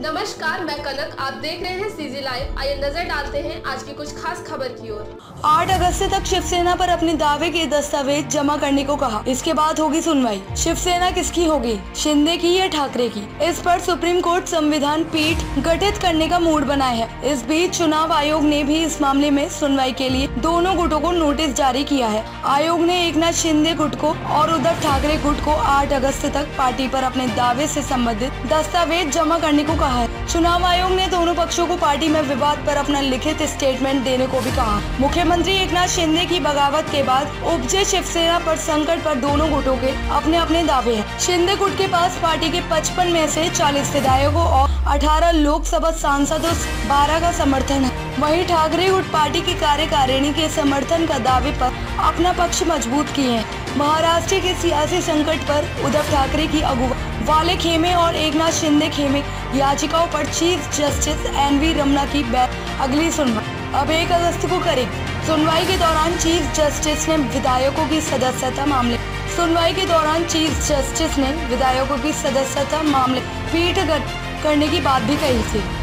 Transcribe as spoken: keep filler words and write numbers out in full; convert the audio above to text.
नमस्कार, मैं कनक। आप देख रहे हैं सीजी लाइव। आइए नजर डालते हैं आज की कुछ खास खबर की ओर। आठ अगस्त तक शिवसेना पर अपने दावे के दस्तावेज जमा करने को कहा। इसके बाद होगी सुनवाई। शिवसेना किसकी होगी, शिंदे की या ठाकरे की? इस पर सुप्रीम कोर्ट संविधान पीठ गठित करने का मूड बनाया है। इस बीच चुनाव आयोग ने भी इस मामले में सुनवाई के लिए दोनों गुटों को नोटिस जारी किया है। आयोग ने एकनाथ शिंदे गुट को और उद्धव ठाकरे गुट को आठ अगस्त तक पार्टी पर अपने दावे से संबंधित दस्तावेज जमा करने को कहा है। चुनाव आयोग ने दोनों पक्षों को पार्टी में विवाद पर अपना लिखित स्टेटमेंट देने को भी कहा। मुख्यमंत्री एकनाथ शिंदे की बगावत के बाद उपजे शिवसेना पर संकट पर दोनों गुटों के अपने अपने दावे हैं। शिंदे गुट के पास पार्टी के पचपन में से चालीस विधायकों और अठारह लोकसभा सांसदों बारह का समर्थन है। वहीं ठाकरे गुट पार्टी की कार्यकारिणी के समर्थन का दावे पर अपना पक्ष मजबूत किए हैं। महाराष्ट्र के सियासी संकट पर उद्धव ठाकरे की अगुवा वाले खेमे और एकनाथ शिंदे खेमे याचिकाओं पर chief justice N V Ramana की बैठ अगली सुनवाई अब एक अगस्त को करेगी। सुनवाई के दौरान चीफ जस्टिस ने विधायकों की सदस्यता मामले सुनवाई के दौरान चीफ जस्टिस ने विधायकों की सदस्यता मामले पीठ करने की बात भी कही थी।